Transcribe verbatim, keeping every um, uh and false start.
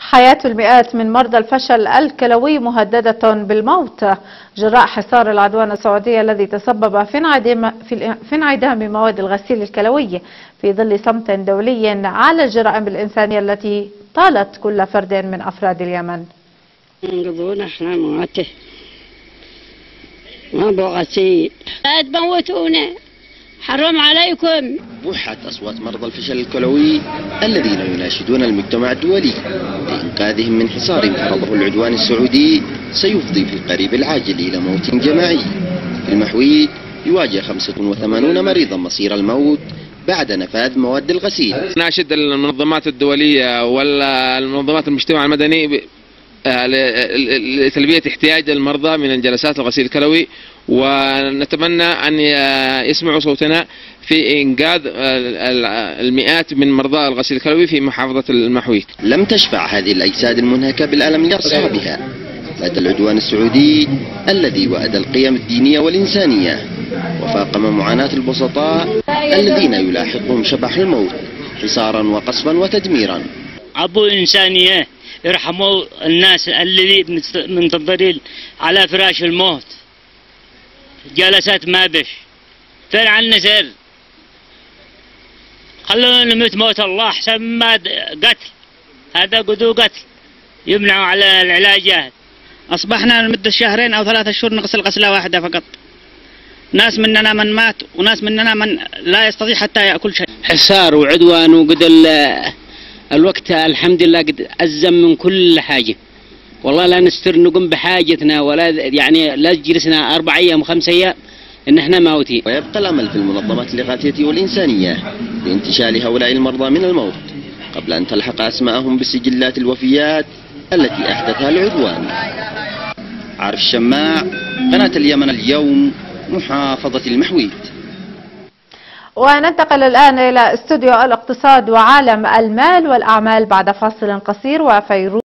حياة المئات من مرضى الفشل الكلوي مهددة بالموت جراء حصار العدوان السعودي الذي تسبب في انعدام في انعدام مواد الغسيل الكلوي في ظل صمت دولي على الجرائم الإنسانية التي طالت كل فرد من أفراد اليمن. ينقذونا احنا مواته ما بغسيل لا تموتونا حرام عليكم. بوحت أصوات مرضى الفشل الكلوي الذين يناشدون المجتمع الدولي لإنقاذهم من حصار فرضه العدوان السعودي سيفضي في القريب العاجل إلى موت جماعي. المحويد يواجه خمسة وثمانين مريضا مصير الموت بعد نفاذ مواد الغسيل. ناشد المنظمات الدولية والمنظمات المجتمع المدني لتلبية احتياج المرضى من جلسات الغسيل الكلوي، ونتمنى أن يسمعوا صوتنا في إنقاذ المئات من مرضى الغسيل الكلوي في محافظة المحويد. لم تشفع هذه الأجساد المنهكة بالألم لأصحابها بعد العدوان السعودي الذي وأدى القيم الدينية والإنسانية وفاقم معاناة البسطاء الذين يلاحقهم شبح الموت حصارا وقصفا وتدميرا. أبو إنسانية ارحموا الناس الذي منتظرين على فراش الموت جلسات ما بش فين عنا سر خلونا نموت موت الله احسن ما قتل. هذا قدو قتل يمنعوا على العلاجات. اصبحنا لمده شهرين او ثلاثة شهور نغسل غسله واحده فقط. ناس مننا من مات وناس مننا من لا يستطيع حتى ياكل شيء. حصار وعدوان وقد الوقت الحمد لله قد أزم من كل حاجة، والله لا نستر نقوم بحاجتنا ولا يعني لا جلسنا أربع أيام وخمس أيام إن إحنا ماوتين. ويبقى الأمل في المنظمات الإغاثية والإنسانية لانتشال هؤلاء المرضى من الموت قبل أن تلحق أسماءهم بسجلات الوفيات التي أحدثها العدوان. عارف الشماع، قناة اليمن اليوم، محافظة المحويد. وننتقل الآن إلى استوديو الاقتصاد وعالم المال والأعمال بعد فاصل قصير. وفيروز